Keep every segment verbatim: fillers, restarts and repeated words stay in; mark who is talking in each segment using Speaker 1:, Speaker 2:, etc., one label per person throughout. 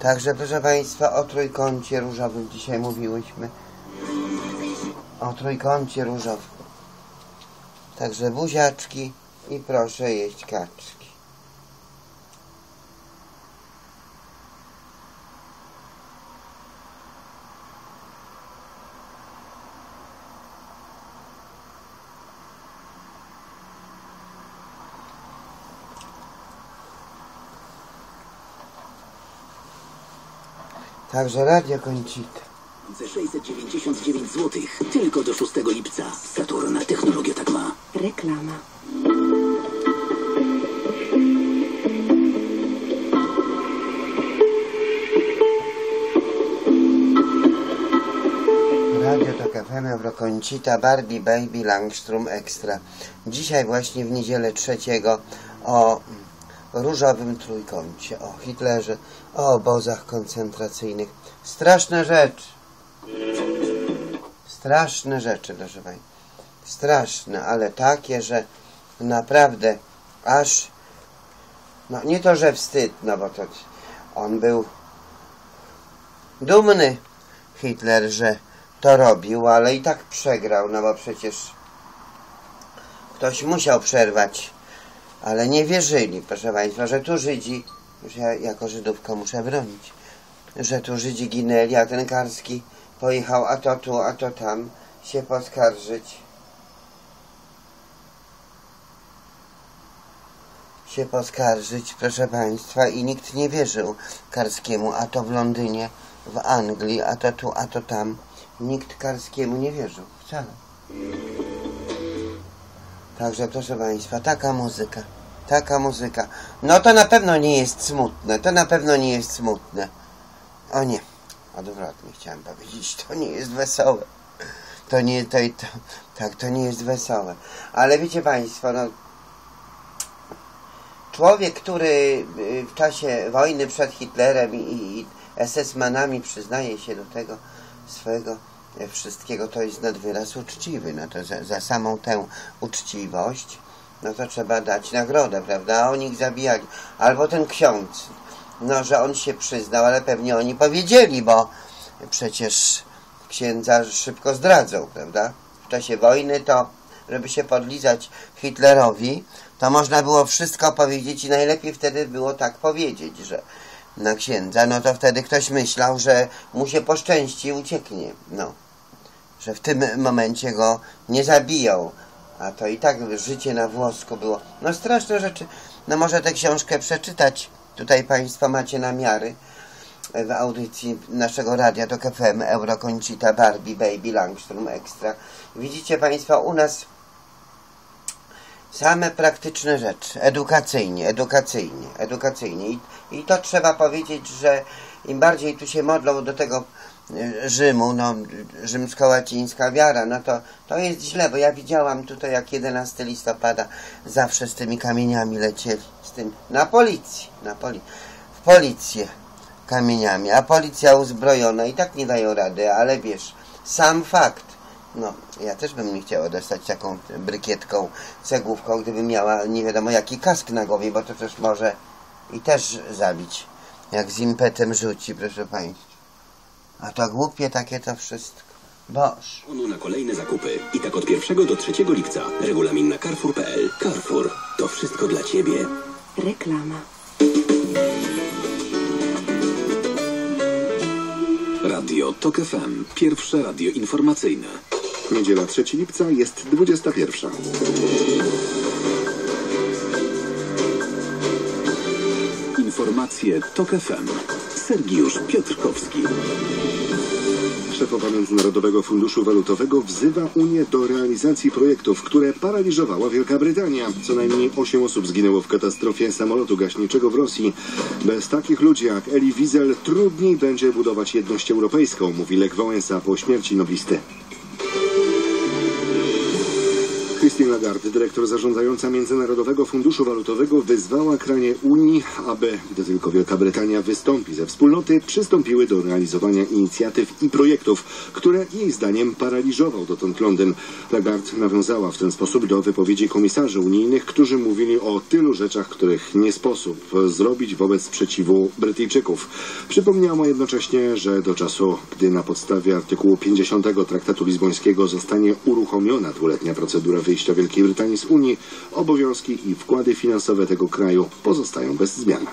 Speaker 1: Także proszę Państwa, o trójkącie różowym dzisiaj mówiłyśmy. O trójkącie różowym. Także buziaczki i proszę jeść kaczki. Także Radio Końcita.
Speaker 2: sześćset dziewięćdziesiąt dziewięć złotych. Tylko do szóstego lipca. Saturn. Technologia tak ma.
Speaker 3: Reklama.
Speaker 1: Radio Tok F M, Eurokońcita, Barbie, Baby, Langstrom Extra. Dzisiaj właśnie w niedzielę trzeciego o różowym trójkącie, o Hitlerze, o obozach koncentracyjnych. Straszne rzeczy. Straszne rzeczy, proszę Państwa. Straszne, ale takie, że naprawdę aż, no nie to, że wstyd, no bo to on był dumny, Hitler, że to robił, ale i tak przegrał, no bo przecież ktoś musiał przerwać, ale nie wierzyli, proszę Państwa, że tu Żydzi, już ja jako Żydówka muszę bronić, że tu Żydzi ginęli, a ten Karski pojechał a to tu, a to tam się poskarżyć. się poskarżyć, proszę Państwa, i nikt nie wierzył Karskiemu, a to w Londynie, w Anglii, a to tu, a to tam. Nikt Karskiemu nie wierzył, wcale. Także, proszę Państwa, taka muzyka, taka muzyka. No to na pewno nie jest smutne, to na pewno nie jest smutne. O nie, odwrotnie chciałem powiedzieć, to nie jest wesołe. To nie, to, to, tak, to nie jest wesołe. Ale wiecie Państwo, no, człowiek, który w czasie wojny przed Hitlerem i, i es es manami przyznaje się do tego swojego wszystkiego, to jest nad wyraz uczciwy. No to za, za samą tę uczciwość, no to trzeba dać nagrodę, prawda? A oni ich zabijali. Albo ten ksiądz, no, że on się przyznał, ale pewnie oni powiedzieli, bo przecież księdza szybko zdradzą, prawda? W czasie wojny to, żeby się podlizać Hitlerowi, to można było wszystko powiedzieć i najlepiej wtedy było tak powiedzieć, że na księdza, no to wtedy ktoś myślał, że mu się poszczęści i ucieknie, no. Że w tym momencie go nie zabiją, a to i tak życie na włosku było. No straszne rzeczy. No może tę książkę przeczytać. Tutaj Państwo macie namiary w audycji naszego radia Tok F M, Eurokońcita, Barbie, Baby, Langstrom Extra. Widzicie Państwo, u nas same praktyczne rzeczy, edukacyjnie, edukacyjnie, edukacyjnie. I, i to trzeba powiedzieć, że im bardziej tu się modlą do tego Rzymu, no rzymsko-łacińska wiara, no to, to jest źle, bo ja widziałam tutaj, jak jedenastego listopada zawsze z tymi kamieniami lecieli, z tym, na policję, na poli w policję kamieniami, a policja uzbrojona i tak nie dają rady, ale wiesz, sam fakt, no, ja też bym nie chciała dostać taką brykietką, cegłówką, gdybym miała nie wiadomo jaki kask na głowie, bo to też może i też zabić, jak z impetem rzuci, proszę Państwa. A to głupie takie to wszystko. Boż.
Speaker 2: Na kolejne zakupy. I tak od pierwszego do trzeciego lipca. Regulamin na carrefour kropka p l. Carrefour. To wszystko dla Ciebie.
Speaker 3: Reklama.
Speaker 2: Radio Tok F M. Pierwsze radio informacyjne.
Speaker 4: Niedziela trzeciego lipca jest dwudziesta pierwsza.
Speaker 2: Informacje Tok F M. Sergiusz Piotrkowski.
Speaker 4: Szefowa Międzynarodowego Funduszu Walutowego wzywa Unię do realizacji projektów, które paraliżowała Wielka Brytania. Co najmniej osiem osób zginęło w katastrofie samolotu gaśniczego w Rosji. Bez takich ludzi jak Elie Wiesel trudniej będzie budować jedność europejską, mówi Lech Wałęsa po śmierci noblisty. Christine Lagarde Lagarde, dyrektor zarządzająca Międzynarodowego Funduszu Walutowego, wyzwała kraje Unii, aby, gdy tylko Wielka Brytania wystąpi ze wspólnoty, przystąpiły do realizowania inicjatyw i projektów, które jej zdaniem paraliżował dotąd Londyn. Lagarde nawiązała w ten sposób do wypowiedzi komisarzy unijnych, którzy mówili o tylu rzeczach, których nie sposób zrobić wobec sprzeciwu Brytyjczyków. Przypomniała jednocześnie, że do czasu, gdy na podstawie artykułu pięćdziesiątego Traktatu Lizbońskiego zostanie uruchomiona dwuletnia procedura wyjścia Wielkiej Brytanii z Unii, obowiązki i wkłady finansowe tego kraju pozostają bez zmian.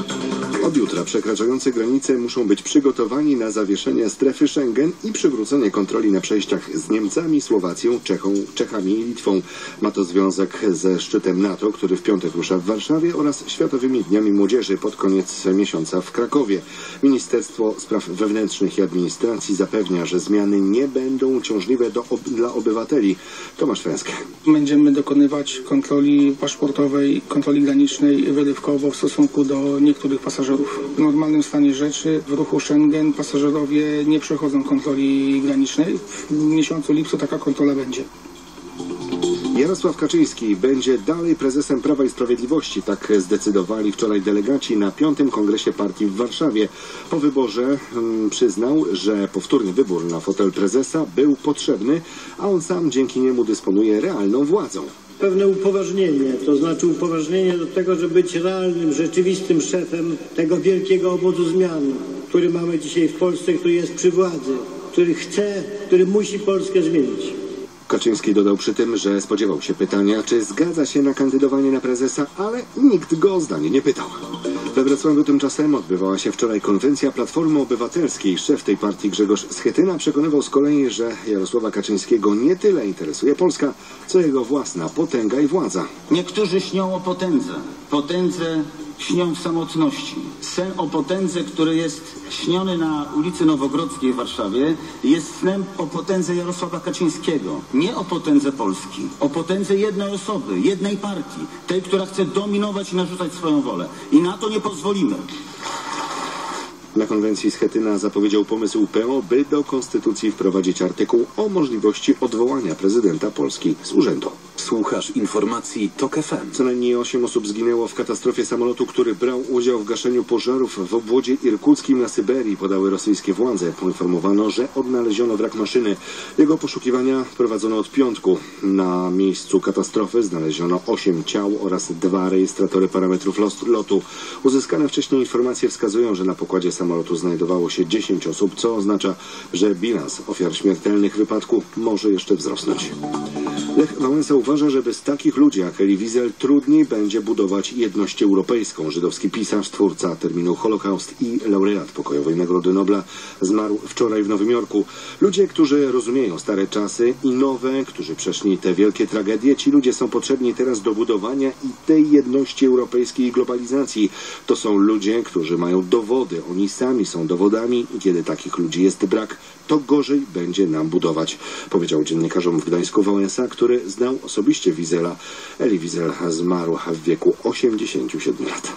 Speaker 4: Od jutra przekraczający granice muszą być przygotowani na zawieszenie strefy Schengen i przywrócenie kontroli na przejściach z Niemcami, Słowacją, Czechą, Czechami i Litwą. Ma to związek ze szczytem NATO, który w piątek rusza w Warszawie, oraz Światowymi Dniami Młodzieży pod koniec miesiąca w Krakowie. Ministerstwo Spraw Wewnętrznych i Administracji zapewnia, że zmiany nie będą uciążliwe do ob dla obywateli. Tomasz Fręskę.
Speaker 3: Będziemy dokonywać kontroli paszportowej, kontroli granicznej wyrywkowo w stosunku do niektórych pasażerów. W normalnym stanie rzeczy w ruchu Schengen pasażerowie nie przechodzą kontroli granicznej. W miesiącu lipcu taka kontrola będzie.
Speaker 4: Jarosław Kaczyński będzie dalej prezesem Prawa i Sprawiedliwości. Tak zdecydowali wczoraj delegaci na piątym kongresie partii w Warszawie. Po wyborze hmm, przyznał, że powtórny wybór na fotel prezesa był potrzebny, a on sam dzięki niemu dysponuje realną władzą.
Speaker 5: Pewne upoważnienie, to znaczy upoważnienie do tego, żeby być realnym, rzeczywistym szefem tego wielkiego obozu zmian, który mamy dzisiaj w Polsce, który jest przy władzy, który chce, który musi Polskę zmienić.
Speaker 4: Kaczyński dodał przy tym, że spodziewał się pytania, czy zgadza się na kandydowanie na prezesa, ale nikt go o zdanie nie pytał. We Wrocławiu tymczasem odbywała się wczoraj konwencja Platformy Obywatelskiej. Szef tej partii Grzegorz Schetyna przekonywał z kolei, że Jarosława Kaczyńskiego nie tyle interesuje Polska, co jego własna potęga i władza.
Speaker 6: Niektórzy śnią o potędze. Potędze śnią w samotności. Sen o potędze, który jest śniony na ulicy Nowogrodzkiej w Warszawie, jest snem o potędze Jarosława Kaczyńskiego. Nie o potędze Polski, o potędze jednej osoby, jednej partii, tej, która chce dominować i narzucać swoją wolę. I na to nie pozwolimy.
Speaker 4: Na konwencji Schetyna zapowiedział pomysł P O, by do konstytucji wprowadzić artykuł o możliwości odwołania prezydenta Polski z urzędu.
Speaker 2: Słuchasz informacji TOK F M.
Speaker 4: Co najmniej osiem osób zginęło w katastrofie samolotu, który brał udział w gaszeniu pożarów w obwodzie irkuckim na Syberii, podały rosyjskie władze. Poinformowano, że odnaleziono wrak maszyny. Jego poszukiwania prowadzono od piątku. Na miejscu katastrofy znaleziono osiem ciał oraz dwa rejestratory parametrów lotu. Uzyskane wcześniej informacje wskazują, że na pokładzie samolotu znajdowało się dziesięć osób, co oznacza, że bilans ofiar śmiertelnych wypadku może jeszcze wzrosnąć. Lech Wałęsa uważa, że bez takich ludzi jak Elie Wiesel trudniej będzie budować jedność europejską. Żydowski pisarz, twórca terminu Holokaust i laureat pokojowej Nagrody Nobla zmarł wczoraj w Nowym Jorku. Ludzie, którzy rozumieją stare czasy i nowe, którzy przeszli te wielkie tragedie, ci ludzie są potrzebni teraz do budowania i tej jedności europejskiej i globalizacji. To są ludzie, którzy mają dowody. Oni sami są dowodami i kiedy takich ludzi jest brak, to gorzej będzie nam budować, powiedział dziennikarzom w Gdańsku Wałęsa, który znał osobiście Wiesela. Elie Wiesel zmarł w wieku osiemdziesięciu siedmiu lat.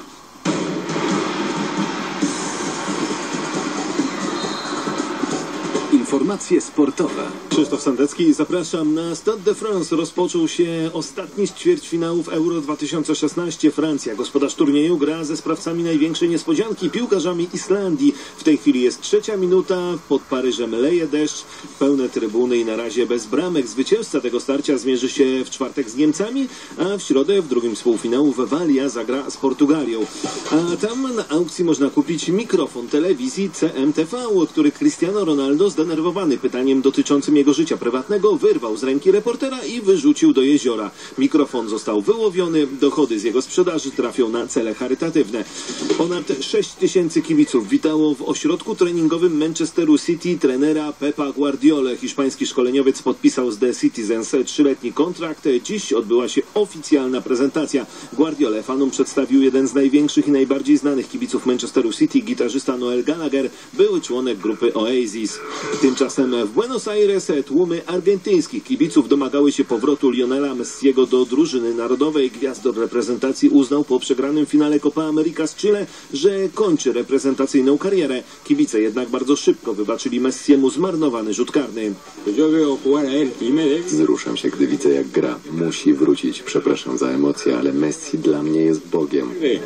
Speaker 2: Informacje sportowe.
Speaker 7: Krzysztof Sandecki, zapraszam na Stade de France. Rozpoczął się ostatni z ćwierćfinałów Euro dwa tysiące szesnaście. Francja, gospodarz turnieju, gra ze sprawcami największej niespodzianki, piłkarzami Islandii. W tej chwili jest trzecia minuta, pod Paryżem leje deszcz, pełne trybuny i na razie bez bramek. Zwycięzca tego starcia zmierzy się w czwartek z Niemcami, a w środę w drugim z półfinałów Walia zagra z Portugalią. A tam na aukcji można kupić mikrofon telewizji C M T V, który Cristiano Ronaldo zdenerwowany pytaniem dotyczącym jego życia prywatnego wyrwał z ręki reportera i wyrzucił do jeziora. Mikrofon został wyłowiony, dochody z jego sprzedaży trafią na cele charytatywne. Ponad sześć tysięcy kibiców witało w ośrodku treningowym Manchesteru City trenera Pepa Guardiolę. Hiszpański szkoleniowiec podpisał z The Citizens trzyletni kontrakt. Dziś odbyła się oficjalna prezentacja. Guardiolę fanom przedstawił jeden z największych i najbardziej znanych kibiców Manchesteru City, gitarzysta Noel Gallagher, były członek grupy Oasis. Tym Tymczasem w Buenos Aires tłumy argentyńskich kibiców domagały się powrotu Lionela Messiego do drużyny narodowej. Gwiazdor reprezentacji uznał po przegranym finale Copa America z Chile, że kończy reprezentacyjną karierę. Kibice jednak bardzo szybko wybaczyli Messiemu zmarnowany rzut karny.
Speaker 8: Wzruszam się, gdy widzę, jak gra. Musi wrócić. Przepraszam za emocje, ale Messi dla mnie jest Bogiem.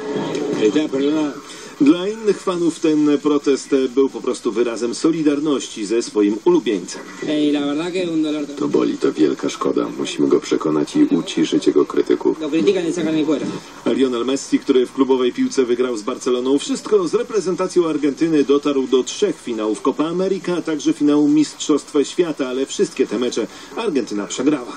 Speaker 7: Dla innych fanów ten protest był po prostu wyrazem solidarności ze swoim ulubieńcem.
Speaker 8: To boli, to wielka szkoda. Musimy go przekonać i uciszyć jego krytyków.
Speaker 7: Lionel Messi, który w klubowej piłce wygrał z Barceloną wszystko, z reprezentacją Argentyny dotarł do trzech finałów Copa America, a także finału Mistrzostw Świata, ale wszystkie te mecze Argentyna przegrała.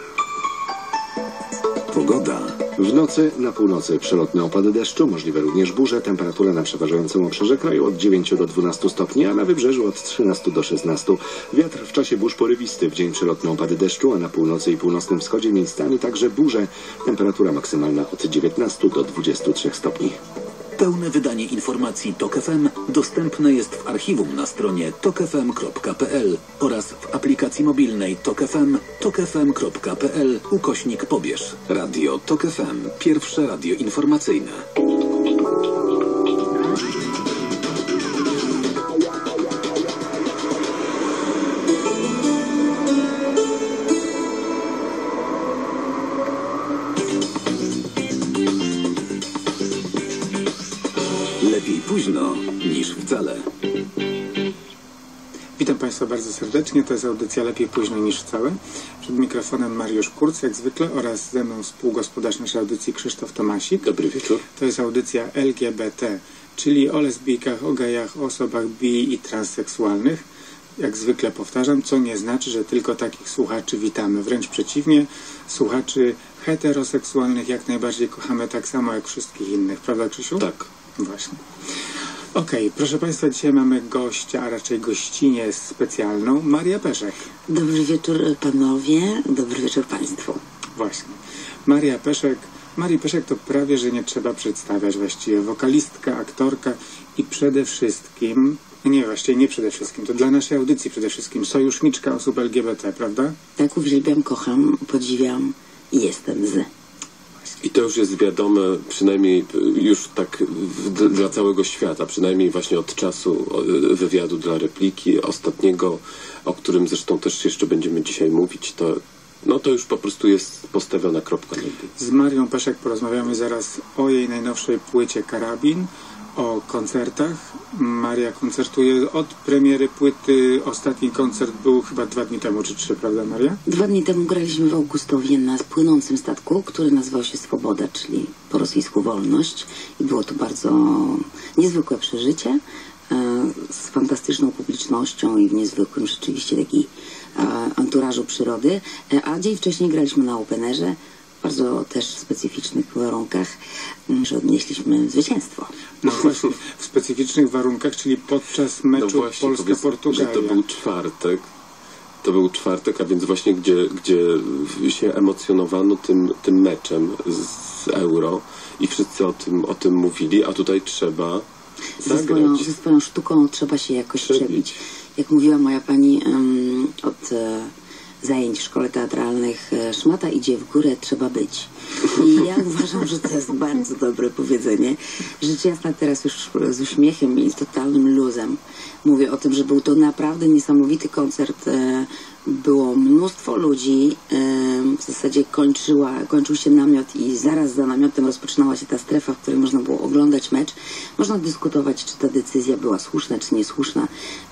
Speaker 2: Pogoda.
Speaker 4: W nocy na północy przelotne opady deszczu, możliwe również burze, temperatura na przeważającym obszarze kraju od dziewięciu do dwunastu stopni, a na wybrzeżu od trzynastu do szesnastu. Wiatr w czasie burz porywisty, w dzień przelotne opady deszczu, a na północy i północnym wschodzie miejscami także burze. Temperatura maksymalna od dziewiętnastu do dwudziestu trzech stopni.
Speaker 2: Pełne wydanie informacji TOK F M dostępne jest w archiwum na stronie tok f m kropka p l oraz w aplikacji mobilnej TOK F M, tok f m kropka p l ukośnik pobierz. Radio TOK F M. Pierwsze radio informacyjne. Lepiej późno niż wcale.
Speaker 3: Witam Państwa bardzo serdecznie. To jest audycja Lepiej późno niż wcale. Przed mikrofonem Mariusz Kurz, jak zwykle, oraz ze mną współgospodarz naszej audycji Krzysztof Tomasik.
Speaker 8: Dobry wieczór.
Speaker 3: To jest audycja L G B T, czyli o lesbijkach, o gejach, o osobach bi i transseksualnych. Jak zwykle powtarzam, co nie znaczy, że tylko takich słuchaczy witamy. Wręcz przeciwnie, słuchaczy heteroseksualnych jak najbardziej kochamy tak samo jak wszystkich innych. Prawda, Krzysiu?
Speaker 8: Tak.
Speaker 3: Właśnie. Okej, okay, proszę Państwa, dzisiaj mamy gościa, a raczej gościnię specjalną, Maria Peszek.
Speaker 9: Dobry wieczór panowie, dobry wieczór Państwu.
Speaker 3: Właśnie. Maria Peszek. Marii Peszek to prawie, że nie trzeba przedstawiać właściwie. Wokalistka, aktorka i przede wszystkim, nie właściwie nie przede wszystkim, to dla naszej audycji przede wszystkim sojuszniczka osób L G B T, prawda?
Speaker 9: Tak, uwielbiam, kocham, podziwiam i jestem z.
Speaker 10: I to już jest wiadome, przynajmniej już tak w, dla całego świata, przynajmniej właśnie od czasu wywiadu dla Repliki, ostatniego, o którym zresztą też jeszcze będziemy dzisiaj mówić, to, no to już po prostu jest postawiona kropka.
Speaker 3: Z Marią Peszek porozmawiamy zaraz o jej najnowszej płycie Karabin, o koncertach. Maria koncertuje od premiery płyty. Ostatni koncert był chyba dwa dni temu, czy trzy, prawda Maria?
Speaker 9: Dwa dni temu graliśmy w Augustowie na płynącym statku, który nazywał się Swoboda, czyli po rosyjsku wolność. I było to bardzo niezwykłe przeżycie e, z fantastyczną publicznością i w niezwykłym rzeczywiście taki e, anturażu przyrody. E, a dzień wcześniej graliśmy na Openerze, w bardzo też specyficznych warunkach, że odnieśliśmy zwycięstwo.
Speaker 3: No właśnie, w specyficznych warunkach, czyli podczas meczu
Speaker 10: no
Speaker 3: Polska-Portugalia.
Speaker 10: To był czwartek, to był czwartek, a więc właśnie gdzie, gdzie się emocjonowano tym, tym meczem z Euro i wszyscy o tym, o tym mówili, a tutaj trzeba
Speaker 9: ze swoją, ze swoją sztuką trzeba się jakoś przebić. przebić. Jak mówiła moja pani um, od e, zajęć w szkole teatralnych, e, szmata idzie w górę, trzeba być. I ja uważam, że to jest bardzo dobre powiedzenie. Rzecz jasna, teraz już z uśmiechem i z totalnym luzem mówię o tym, że był to naprawdę niesamowity koncert. E, było mnóstwo ludzi, e, w zasadzie kończyła, kończył się namiot i zaraz za namiotem rozpoczynała się ta strefa, w której można było oglądać mecz. Można dyskutować, czy ta decyzja była słuszna, czy niesłuszna,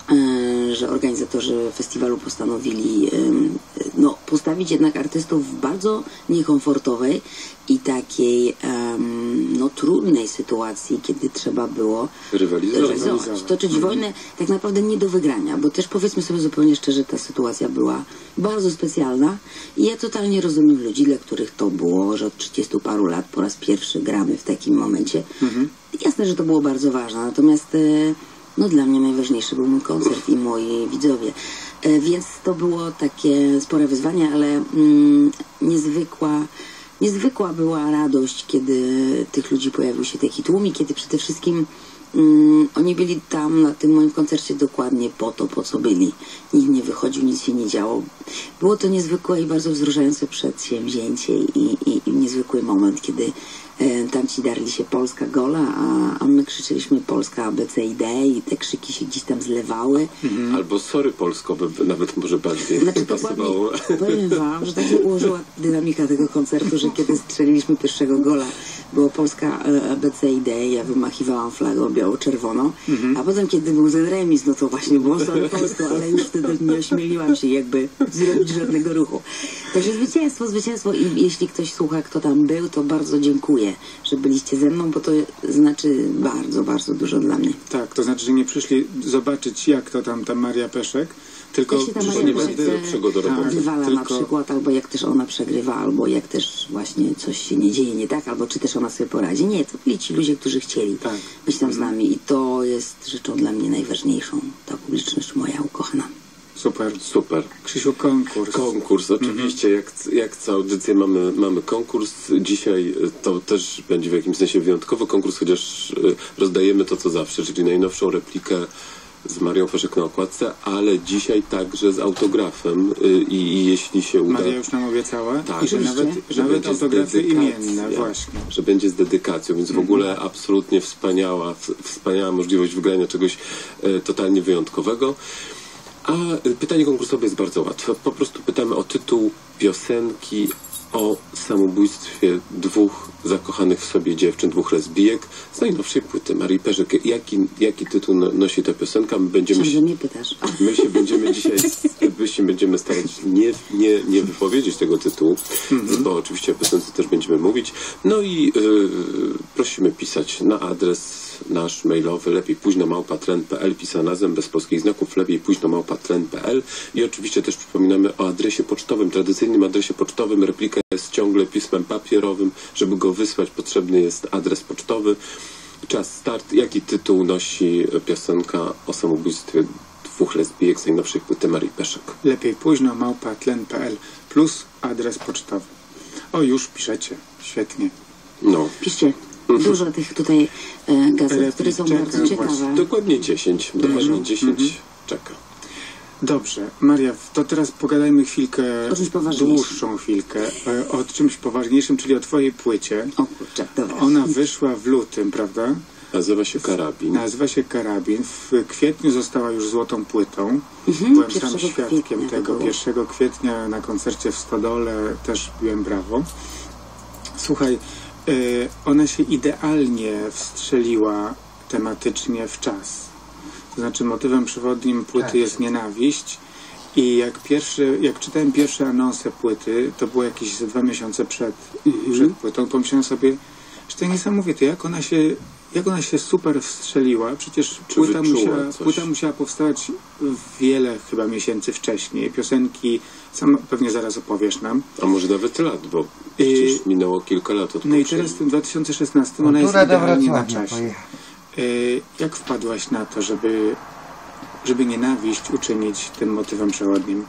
Speaker 9: e, że organizatorzy festiwalu postanowili e, no, postawić jednak artystów w bardzo niekomfortowej i takiej um, no, trudnej sytuacji, kiedy trzeba było
Speaker 10: rywalizować,
Speaker 9: rywalizować toczyć wojnę tak naprawdę nie do wygrania, bo też powiedzmy sobie zupełnie szczerze, ta sytuacja była bardzo specjalna i ja totalnie rozumiem ludzi, dla których to było, że od trzydziestu paru lat po raz pierwszy gramy w takim momencie. Mhm. Jasne, że to było bardzo ważne, natomiast e, no, dla mnie najważniejszy był mój koncert i moi widzowie. E, więc to było takie spore wyzwanie, ale mm, niezwykła Niezwykła była radość, kiedy tych ludzi pojawił się taki tłum i kiedy przede wszystkim Mm, oni byli tam na tym moim koncercie dokładnie po to, po co byli. Nikt nie wychodził, nic się nie działo. Było to niezwykłe i bardzo wzruszające przedsięwzięcie i, i, i niezwykły moment, kiedy e, tamci darli się Polska gola, a, a my krzyczeliśmy Polska A B C i D i te krzyki się gdzieś tam zlewały.
Speaker 10: Mhm. Albo sorry Polsko, by nawet może bardziej
Speaker 9: znaczy,
Speaker 10: pasowało.
Speaker 9: Powiem wam, że tak się ułożyła dynamika tego koncertu, że kiedy strzeliliśmy pierwszego gola, było Polska A B C i D, ja wymachiwałam flagą biało-czerwoną, mhm. a potem kiedy był ten remis, no to właśnie było sorry Polsko, ale już wtedy nie ośmieliłam się jakby zrobić żadnego ruchu. Także zwycięstwo, zwycięstwo i jeśli ktoś słucha, kto tam był, to bardzo dziękuję, że byliście ze mną, bo to znaczy bardzo, bardzo dużo dla mnie.
Speaker 3: Tak, to znaczy, że nie przyszli zobaczyć, jak to tam ta Maria Peszek, tylko
Speaker 9: jak się ta Maria Peszek wywala na przykład, albo jak też ona przegrywa, albo jak też właśnie coś się nie dzieje nie tak, albo czy też ona sobie poradzi. Nie, to byli ci ludzie, którzy chcieli tak. być tam z nami i to jest rzeczą dla mnie najważniejszą, ta publiczność moja ukochana.
Speaker 3: Super,
Speaker 10: super.
Speaker 3: Krzysiu, konkurs.
Speaker 10: Konkurs, oczywiście, mm-hmm. jak, jak co audycję mamy, mamy konkurs. Dzisiaj to też będzie w jakimś sensie wyjątkowy konkurs, chociaż rozdajemy to co zawsze, czyli najnowszą replikę z Marią Peszek na okładce, ale dzisiaj także z autografem i, i jeśli się uda...
Speaker 3: Maria już nam obiecała?
Speaker 10: Tak,
Speaker 3: I że nawet, że nawet autografy imienne, właśnie.
Speaker 10: Że będzie z dedykacją, więc w ogóle absolutnie wspaniała, wspaniała możliwość wygrania czegoś e, totalnie wyjątkowego. A pytanie konkursowe jest bardzo łatwe. Po prostu pytamy o tytuł piosenki o samobójstwie dwóch zakochanych w sobie dziewczyn, dwóch lesbijek z najnowszej płyty Marii Peszek. Jaki, jaki tytuł nosi ta piosenka? My będziemy
Speaker 9: się, nie pytasz.
Speaker 10: My się będziemy dzisiaj my się będziemy starać nie, nie, nie wypowiedzieć tego tytułu, mm-hmm. bo oczywiście o piosence też będziemy mówić. No i yy, prosimy pisać na adres nasz mailowy lepiej późno małpa tlen kropka p l, pisanazem bez polskich znaków, lepiej późno małpa tlen kropka p l i oczywiście też przypominamy o adresie pocztowym, tradycyjnym adresie pocztowym. Replika jest ciągle pismem papierowym. Żeby go wysłać, potrzebny jest adres pocztowy. Czas start. Jaki tytuł nosi piosenka o samobójstwie dwóch lesbijek z najnowszej płyty Marii Peszek?
Speaker 3: Lepiej późno małpa tlen kropka p l plus adres pocztowy. O, już piszecie. Świetnie.
Speaker 10: No.
Speaker 9: Piszcie. Dużo tych tutaj e, gazet, Replik, które są czeka, bardzo ciekawe. Właśnie.
Speaker 10: Dokładnie dziesięć. Dokładnie dziesięć mm-hmm. czeka.
Speaker 3: Dobrze. Maria, to teraz pogadajmy chwilkę, dłuższą chwilkę, o czymś poważniejszym, czyli o twojej płycie.
Speaker 9: O kurczę, dobra.
Speaker 3: Ona wyszła w lutym, prawda?
Speaker 10: Nazywa się Karabin.
Speaker 3: Nazywa się Karabin. W kwietniu została już złotą płytą. Mhm, byłem sam świadkiem tego. pierwszego kwietnia na koncercie w Stodole też byłem brawo. Słuchaj, yy, ona się idealnie wstrzeliła tematycznie w czas. To znaczy motywem przewodnim płyty tak. jest nienawiść i jak pierwszy, jak czytałem pierwsze anonsy płyty, to było jakieś ze dwa miesiące przed, mhm. przed płytą, pomyślałem sobie, że to niesamowite, jak ona się, jak ona się super wstrzeliła. Przecież płyta musiała, płyta musiała powstać wiele chyba miesięcy wcześniej. Piosenki, sam pewnie zaraz opowiesz nam.
Speaker 10: A może nawet lat, bo przecież I, minęło kilka lat od
Speaker 3: No i teraz w tym dwa tysiące szesnastym ona jest idealnie na czasie. Jak wpadłaś na to, żeby, żeby nienawiść uczynić tym motywem przewodnim?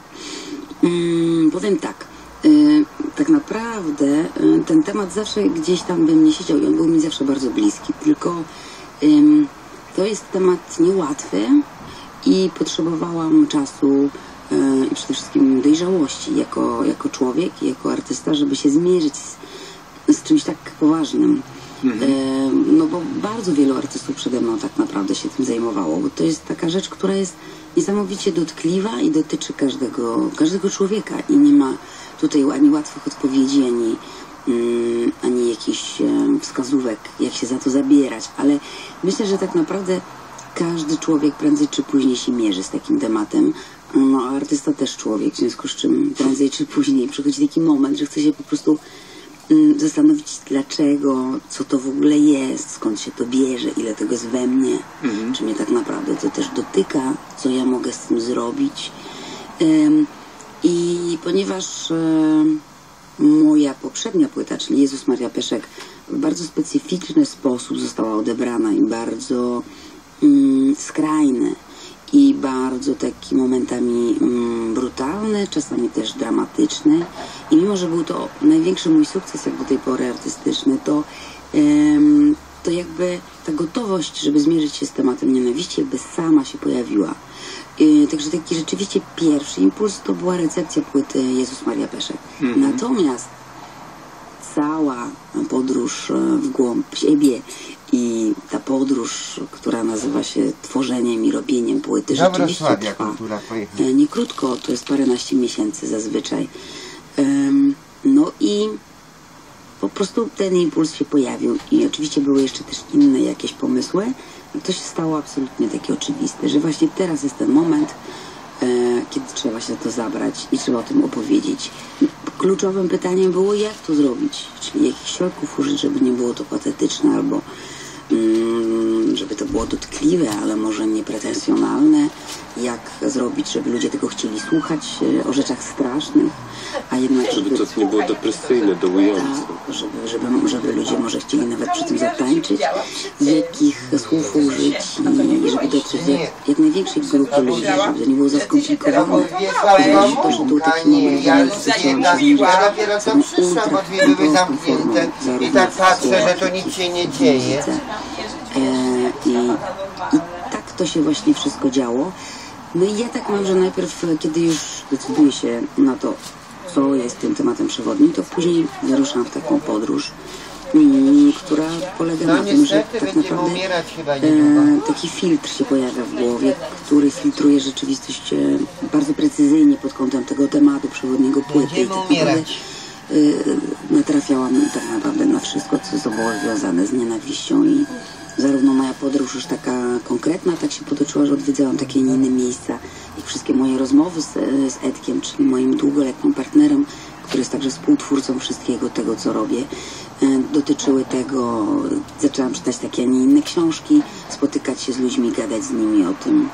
Speaker 9: Hmm, powiem tak. Y, tak naprawdę y, ten temat zawsze gdzieś tam we mnie siedział i on był mi zawsze bardzo bliski. Tylko y, to jest temat niełatwy i potrzebowałam czasu y, i przede wszystkim dojrzałości jako, jako człowiek i jako artysta, żeby się zmierzyć z, z czymś tak poważnym. Mhm. E, no bo bardzo wielu artystów przede mną tak naprawdę się tym zajmowało, bo to jest taka rzecz, która jest niesamowicie dotkliwa i dotyczy każdego, każdego człowieka i nie ma tutaj ani łatwych odpowiedzi, ani, mm, ani jakichś e, wskazówek, jak się za to zabierać, ale myślę, że tak naprawdę każdy człowiek prędzej czy później się mierzy z takim tematem. No, a artysta też człowiek, w związku z czym prędzej czy później przychodzi taki moment, że chce się po prostu zastanowić dlaczego, co to w ogóle jest, skąd się to bierze, ile tego jest we mnie, mhm. czy mnie tak naprawdę to też dotyka, co ja mogę z tym zrobić. Um, I ponieważ um, moja poprzednia płyta, czyli Jezus Maria Peszek, w bardzo specyficzny sposób została odebrana i bardzo um, skrajny i bardzo taki momentami mm, brutalny, czasami też dramatyczny. I mimo, że był to największy mój sukces jak do tej pory artystyczny, to, ym, to jakby ta gotowość, żeby zmierzyć się z tematem nienawiści, jakby sama się pojawiła. Yy, także taki rzeczywiście pierwszy impuls to była recepcja płyty Jezus Maria Peszek. Mm-hmm. Natomiast cała podróż w głąb siebie i ta podróż, która nazywa się tworzeniem i robieniem płyty, rzeczywiście trwa nie krótko, to jest paręnaście miesięcy zazwyczaj. Um, no i po prostu ten impuls się pojawił i oczywiście były jeszcze też inne jakieś pomysły. To się stało absolutnie takie oczywiste, że właśnie teraz jest ten moment, e, kiedy trzeba się za to zabrać i trzeba o tym opowiedzieć. Kluczowym pytaniem było, jak to zrobić, czyli jakich środków użyć, żeby nie było to patetyczne albo mm, żeby to było dotkliwe, ale może nie pretensjonalne. Jak zrobić, żeby ludzie tego chcieli słuchać e, o rzeczach strasznych, a jednak
Speaker 10: żeby, żeby to nie było depresyjne, dołujące.
Speaker 9: Żeby, żeby, żeby ludzie może chcieli nawet przy tym zatańczyć, jakich słów użyć i żeby dotrzeć do jak, jak największej grupy ludzi, żeby to nie było za skomplikowane. Żeby to, że był taki moment, że zaczęłam się zmieniać ultra prostą formą,
Speaker 1: i tak patrzę, że to nic się nie dzieje.
Speaker 9: E, i, I tak to się właśnie wszystko działo. No i ja tak mam, że najpierw, kiedy już decyduję się na to, co jest tym tematem przewodnim, to później wyruszam w taką podróż, mm, która polega
Speaker 1: no,
Speaker 9: na tym, że tak naprawdę e, taki filtr się pojawia w głowie, który filtruje rzeczywistość e, bardzo precyzyjnie pod kątem tego tematu przewodniego płyty. I tak naprawdę e, natrafiałam tak naprawdę na wszystko, co było związane z nienawiścią i zarówno moja podróż już taka konkretna, tak się potoczyła, że odwiedzałam takie inne miejsca i wszystkie moje rozmowy z, z Edkiem, czyli moim długoletnim partnerem, który jest także współtwórcą wszystkiego tego, co robię, dotyczyły tego, zaczęłam czytać takie, a nie inne książki, spotykać się z ludźmi, gadać z nimi o tym.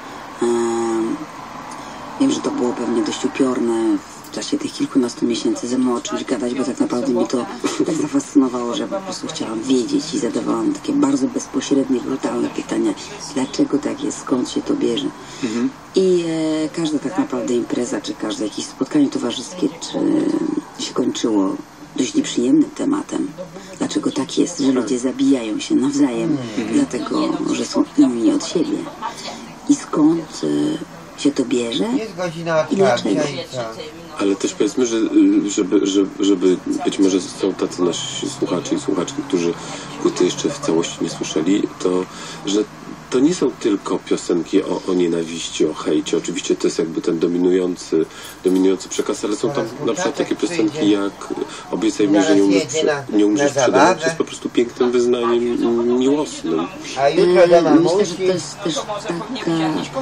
Speaker 9: Wiem, że to było pewnie dość upiorne w czasie tych kilkunastu miesięcy ze mną o czymś gadać, bo tak naprawdę mi to tak zafascynowało, że po prostu chciałam wiedzieć i zadawałam takie bardzo bezpośrednie, brutalne pytania. Dlaczego tak jest? Skąd się to bierze? Mhm. I e, każda tak naprawdę impreza, czy każde jakieś spotkanie towarzyskie, czy się kończyło dość nieprzyjemnym tematem. Dlaczego tak jest, że ludzie zabijają się nawzajem, mhm. dlatego, że są inni od siebie. I skąd e, się to bierze i dlaczego?
Speaker 10: Ale też powiedzmy, że żeby, żeby, żeby być może są tacy nasi słuchacze i słuchaczki, którzy płyty jeszcze w całości nie słyszeli, to że to nie są tylko piosenki o, o nienawiści, o hejcie. Oczywiście to jest jakby ten dominujący, dominujący przekaz, ale są tam na przykład takie piosenki jak Obiecaj mi, że nie umrzesz, prze, nie umrzesz przede mną. To jest po prostu pięknym wyznaniem miłosnym.
Speaker 9: Myślę, że to jest też taka,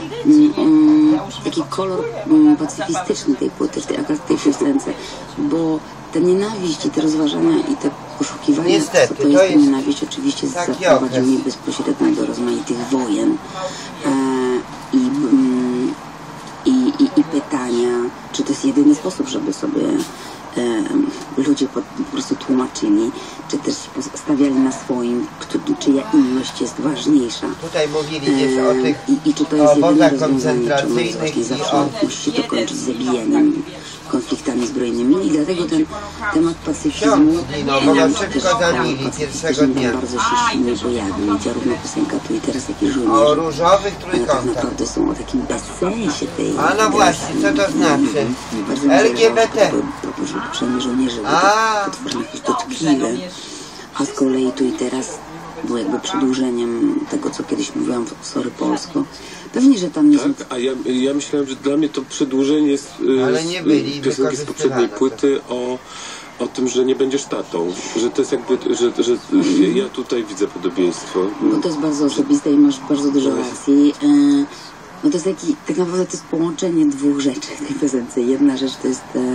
Speaker 9: um, taki kolor um, pacyfistyczny tej płyty, w tej, w tej piosence, bo ta nienawiść i te rozważania i te poszukiwania, niestety, co to jest, to jest ta nienawiść, oczywiście zaprowadził mnie bezpośrednio do rozmaitych wojen e, i, mm, i, i, i pytania, czy to jest jedyny sposób, żeby sobie e, ludzie po, po prostu tłumaczyli, czy też stawiali na swoim, kto, czyja inność jest ważniejsza.
Speaker 1: Tutaj mówili też o tych
Speaker 9: e, i, i czy to jest jedyne rozwiązanie, czy ono jest właśnie zawsze musi się to kończyć zabijaniem, konfliktami zbrojnymi i dlatego ten temat pacyfizmu
Speaker 1: no, bo nam szybko zamili pierwszego dnia.
Speaker 9: Bardzo się silnie pojawił i zarówno piosenka Tu i Teraz, jak i Żołnierze.
Speaker 1: O różowych trójkątach.
Speaker 9: Tak naprawdę są o takim bezsensie tej...
Speaker 1: A no właśnie, co to znaczy? L G B T.
Speaker 9: Przynajmniej żołnierze były potwornie jakoś dotkliwe, a z kolei Tu i Teraz było jakby przedłużeniem tego, co kiedyś mówiłam w Sorry Polsko. Pewnie, że tam nie
Speaker 10: tak, są... a ja, ja myślałem, że dla mnie to przedłużenie jest
Speaker 1: ale nie byli,
Speaker 10: piosenki z poprzedniej płyty o, o tym, że nie będziesz tatą. Że to jest jakby, że, że ja tutaj widzę podobieństwo.
Speaker 9: Bo to jest bardzo osobiste i masz bardzo dużo racji. No to jest taki, tak naprawdę to jest połączenie dwóch rzeczy w tej piosence. Jedna rzecz to jest e,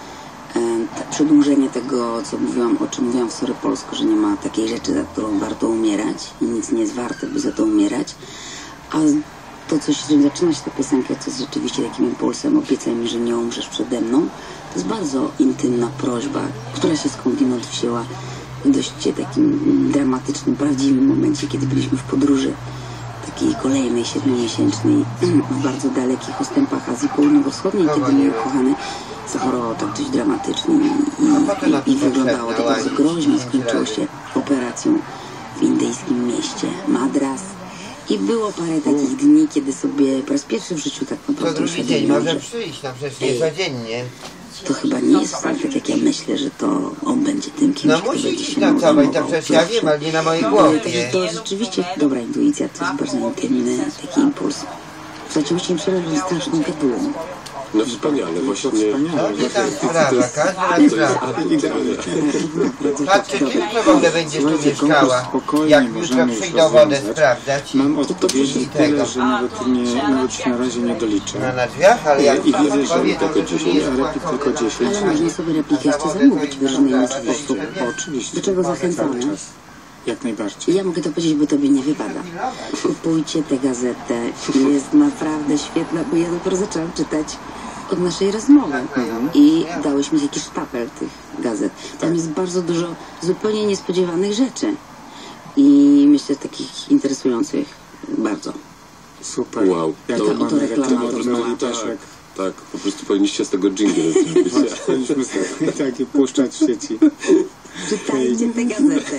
Speaker 9: e, przedłużenie tego, co mówiłam, o czym mówiłam w Sorry Polsko, że nie ma takiej rzeczy, za którą warto umierać i nic nie jest warte, by za to umierać. A to, co się, zaczyna się ta piosenka, co jest rzeczywiście takim impulsem, obiecaj mi, że nie umrzesz przede mną, to jest bardzo intymna prośba, która się skądinąd wzięła w dość takim dramatycznym, prawdziwym momencie, kiedy byliśmy w podróży takiej kolejnej, siedmiomiesięcznej, w bardzo dalekich ostępach Azji Południowo-Wschodniej, kiedy mój kochany zachorował tak dość dramatycznie i, i, i wyglądało to bardzo groźnie, skończyło się operacją w indyjskim mieście Madras. I było parę takich dni, kiedy sobie po raz pierwszy w życiu tak
Speaker 1: Co
Speaker 9: naprawdę
Speaker 1: drugi dzień
Speaker 9: uświadomiłam,
Speaker 1: może
Speaker 9: że
Speaker 1: przyjść, no przecież nie codziennie.
Speaker 9: to chyba nie jest wcale tak, jak ja myślę, że to on będzie tym kimś,
Speaker 1: No
Speaker 9: kto
Speaker 1: musi
Speaker 9: będzie
Speaker 1: dziś
Speaker 9: się
Speaker 1: nocować, to
Speaker 9: zajmował
Speaker 1: przecież ja
Speaker 9: pierwszy.
Speaker 1: wiem, ale nie na mojej
Speaker 9: Ale
Speaker 1: głowie.
Speaker 9: to rzeczywiście dobra intuicja, to jest bardzo intymny taki impuls. W rzeczywistości mi przeraża straszną gadułą.
Speaker 10: No wspaniale, właśnie.
Speaker 1: No nie tam sprawa, każdy ma sprawę. Patrzcie, czy jutro w ogóle będziesz tu mieszkała? Jak jutro przyjdą wodę sprawdzać?
Speaker 3: Mam odpowiedzi
Speaker 1: I
Speaker 3: tyle,
Speaker 1: tego.
Speaker 3: że nawet, nie, nawet się na razie nie doliczę.
Speaker 1: No na drzwiach, ale jak
Speaker 3: I widzę, że
Speaker 1: powiedzą,
Speaker 3: tylko
Speaker 1: że tu nie
Speaker 3: dziesięć,
Speaker 1: jest
Speaker 3: a replik tylko
Speaker 1: płacone,
Speaker 3: dziesięć.
Speaker 9: Ale można sobie replikę jeszcze zamówić w różnej możliwości.
Speaker 3: Oczywiście.
Speaker 9: Do czego
Speaker 3: Cały
Speaker 9: zachęcamy?
Speaker 3: czas. Jak najbardziej.
Speaker 9: Ja mogę to powiedzieć, bo tobie nie wypada. Kupujcie tę gazetę. Jest naprawdę świetna, bo ja dopiero zaczęłam czytać od naszej rozmowy. I dałeś mi jakiś sztapel tych gazet. Tam jest bardzo dużo zupełnie niespodziewanych rzeczy. I myślę, takich interesujących bardzo.
Speaker 3: Super.
Speaker 10: Wow.
Speaker 3: Jak
Speaker 10: To-
Speaker 3: to
Speaker 9: oto
Speaker 3: mamy
Speaker 9: reklama
Speaker 3: reklamy
Speaker 9: to
Speaker 3: od
Speaker 9: była.
Speaker 3: Meli Peszek.
Speaker 10: Tak, po prostu powinniście z tego dżingiel zrobić.
Speaker 3: Powinniśmy sobie takie puszczać w sieci.
Speaker 9: Czytajcie tę gazetę.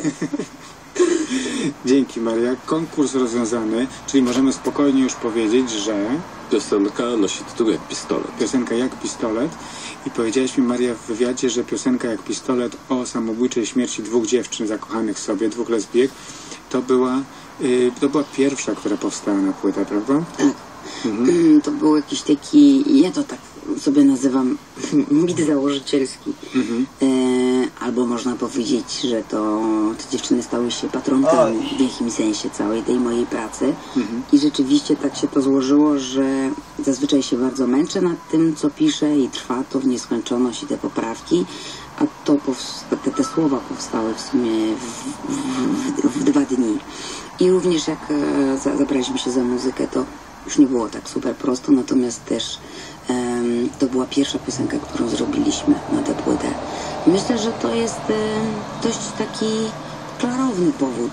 Speaker 3: Dzięki Maria. Konkurs rozwiązany, czyli możemy spokojnie już powiedzieć, że
Speaker 10: Piosenka nosi tytuł jak pistolet.
Speaker 3: piosenka Jak pistolet. I powiedziałaś mi, Maria, w wywiadzie, że piosenka Jak pistolet o samobójczej śmierci dwóch dziewczyn zakochanych w sobie, dwóch lesbijek, to była, y, to była pierwsza, która powstała na płytę, prawda?
Speaker 9: Tak. Mm, To był jakiś taki, ja to tak sobie nazywam mit założycielski. E, albo można powiedzieć, że to te dziewczyny stały się patronkami w jakimś sensie całej tej mojej pracy. I rzeczywiście tak się to złożyło, że zazwyczaj się bardzo męczę nad tym, co piszę i trwa to w nieskończoność i te poprawki. A to powsta- te, te słowa powstały w sumie w, w, w, w dwa dni. I również jak e, za- zabraliśmy się za muzykę, to już nie było tak super prosto, natomiast też em, to była pierwsza piosenka, którą zrobiliśmy na tę płytę. Myślę, że to jest em, dość taki klarowny powód,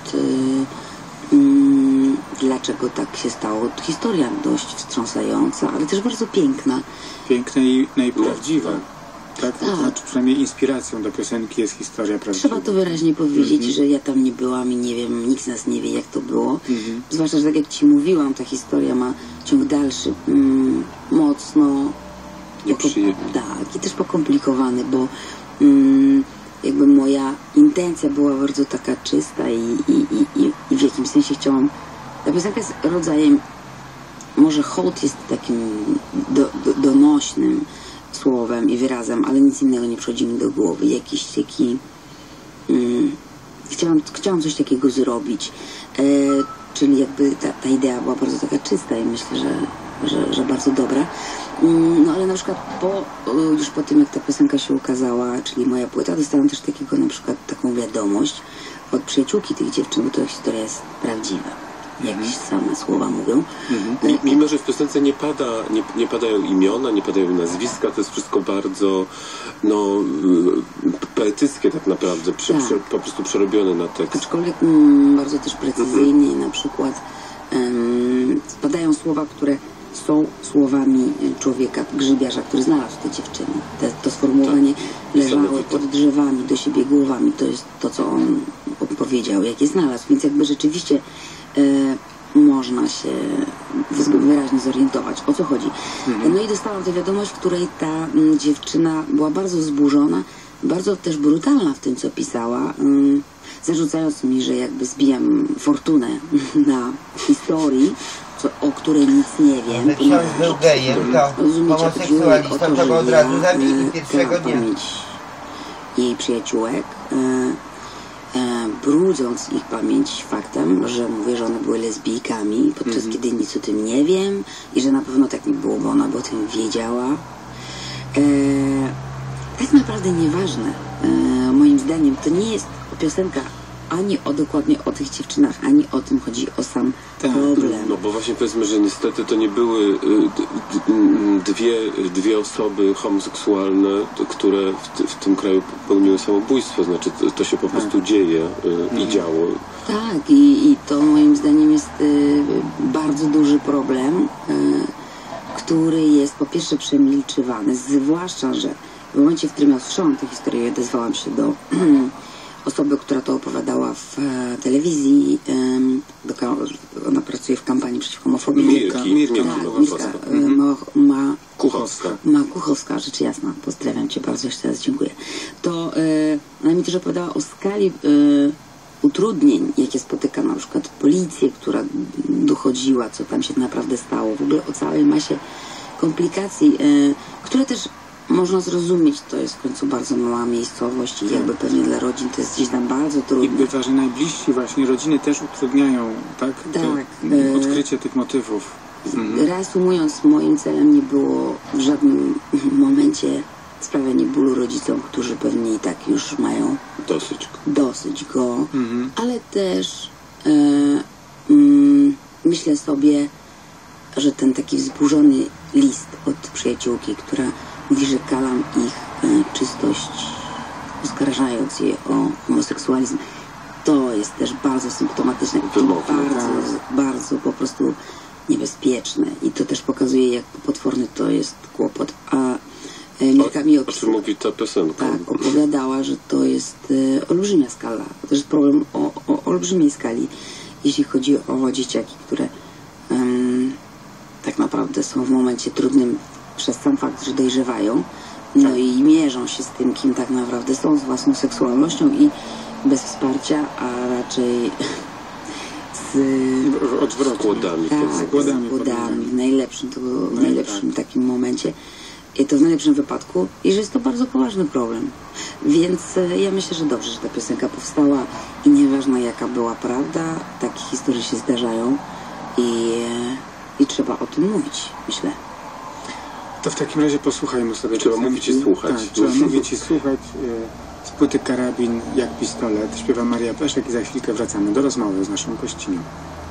Speaker 9: y, mm, dlaczego tak się stało. Historia dość wstrząsająca, ale też bardzo piękna.
Speaker 3: Piękne i najprawdziwe. Tak?
Speaker 9: Tak.
Speaker 3: Znaczy, przynajmniej inspiracją do piosenki jest historia prawdziwa.
Speaker 9: Trzeba to wyraźnie powiedzieć, że ja tam nie byłam i nie wiem, nikt z nas nie wie, jak to było. Zwłaszcza, że tak jak ci mówiłam, ta historia ma ciąg dalszy, mm, mocno
Speaker 10: Nieprzyjemny.
Speaker 9: tak, i też pokomplikowany, bo mm, jakby moja intencja była bardzo taka czysta i, i, i, i- i w jakimś sensie chciałam. Ta piosenka jest rodzajem, może hołd jest takim do, do, donośnym słowem i wyrazem, ale nic innego nie przychodzi mi do głowy. Jakiś taki mm, chciałam, chciałam coś takiego zrobić. E, czyli jakby ta, ta idea była bardzo taka czysta i myślę, że, że, że bardzo dobra. Mm, no ale na przykład po, e, już po tym, jak ta piosenka się ukazała, czyli moja płyta, dostałam też takiego na przykład taką wiadomość od przyjaciółki tych dziewczyn, bo to historia jest prawdziwa. Jak same słowa mówią.
Speaker 10: Mi- Mimo, że w piosence nie, pada, nie, nie padają imiona, nie padają nazwiska, to jest wszystko bardzo no, y, poetyckie tak naprawdę, prze,
Speaker 9: Tak.
Speaker 10: prze, po prostu przerobione na tekst.
Speaker 9: Aczkolwiek mm, bardzo też precyzyjnie, na przykład em, padają słowa, które są słowami człowieka, grzybiarza, który znalazł te dziewczyny. Te, to sformułowanie leżały
Speaker 10: Niesamowite.
Speaker 9: pod drzewami, do siebie głowami. To jest to, co on powiedział, jak je znalazł. Więc jakby rzeczywiście e, można się wy- wyraźnie zorientować, o co chodzi. No i dostałam tę wiadomość, w której ta mm, dziewczyna była bardzo zburzona, bardzo też brutalna w tym, co pisała, mm, zarzucając mi, że jakby zbijam fortunę na historii, co, o której nic nie wiem.
Speaker 1: Ale ksiądz był gejem, to
Speaker 9: Rozumiecie, chodziło jej o
Speaker 1: homoseksualista,
Speaker 9: to,
Speaker 1: to go od
Speaker 9: że
Speaker 1: razu
Speaker 9: ja,
Speaker 1: zabili
Speaker 9: e,
Speaker 1: pierwszego
Speaker 9: chciałam
Speaker 1: dnia.
Speaker 9: pamięć jej przyjaciółek, e, e, brudząc ich pamięć faktem, że mówię, że one były lesbijkami, podczas kiedy nic o tym nie wiem i że na pewno tak nie było, bo ona by o tym wiedziała. E, tak naprawdę nieważne. E, moim zdaniem to nie jest piosenka ani o dokładnie o tych dziewczynach, ani o tym, chodzi o sam problem.
Speaker 10: No bo właśnie powiedzmy, że niestety to nie były y, d- d- m, dwie, dwie osoby homoseksualne, t- które w, ty- w tym kraju popełniły samobójstwo. Znaczy to, to się po prostu dzieje y, i działo.
Speaker 9: Tak, i, i to moim zdaniem jest y, bardzo duży problem, y, który jest po pierwsze przemilczywany, zwłaszcza, że w momencie, w którym ja usłyszałam tę historię i odezwałam się do osoby, która to opowiadała w e, telewizji. E, do, ona pracuje w kampanii przeciw homofobii.
Speaker 10: Mirki, Mirki,
Speaker 9: tak, Mirka e, ma, ma
Speaker 10: Kuchowska.
Speaker 9: Ma Kuchowska, rzecz jasna. Pozdrawiam cię bardzo, jeszcze raz dziękuję. To e, ona mi też opowiadała o skali e, utrudnień, jakie spotyka na przykład policję, która dochodziła, co tam się naprawdę stało. W ogóle o całej masie komplikacji, e, które też można zrozumieć, to jest w końcu bardzo mała miejscowość i tak. jakby pewnie dla rodzin to jest gdzieś tam bardzo trudne.
Speaker 3: I bywa, że najbliżsi właśnie rodziny też utrudniają, tak?
Speaker 9: Tak.
Speaker 3: Te, odkrycie tych motywów.
Speaker 9: Mhm. Reasumując, moim celem nie było w żadnym momencie sprawianie bólu rodzicom, którzy pewnie i tak już mają
Speaker 10: dosyć go,
Speaker 9: dosyć go
Speaker 3: mhm.
Speaker 9: ale też e, mm, myślę sobie, że ten taki wzburzony list od przyjaciółki, która mówi, że kalam ich e, czystość, oskarżając je o homoseksualizm, to jest też bardzo symptomatyczne i bardzo, bardzo po prostu niebezpieczne. I to też pokazuje, jak potworny to jest kłopot. A e, Mirka mi
Speaker 10: o, o czym mówi ta piosenka?
Speaker 9: Tak, opowiadała, że to jest e, olbrzymia skala. To jest problem o, o olbrzymiej skali, jeśli chodzi o dzieciaki, które um, tak naprawdę są w momencie trudnym przez sam fakt, że dojrzewają, no i mierzą się z tym, kim tak naprawdę są, z własną seksualnością i bez wsparcia, a raczej z
Speaker 10: odwrotami.
Speaker 9: Tak, z
Speaker 3: Kłodami,
Speaker 9: kłodami, w najlepszym, to, w najlepszym takim momencie. I to w najlepszym wypadku i że jest to bardzo poważny problem. Więc e, ja myślę, że dobrze, że ta piosenka powstała i nieważne jaka była prawda, takie historie się zdarzają i, e, i trzeba o tym mówić, myślę.
Speaker 3: To w takim razie posłuchajmy sobie.
Speaker 10: Trzeba
Speaker 3: piosenki.
Speaker 10: mówić i słuchać.
Speaker 3: Tak, trzeba mówić i słuchać. Z płyty Karabin jak pistolet śpiewa Maria Peszek i za chwilkę wracamy do rozmowy z naszą gościnią.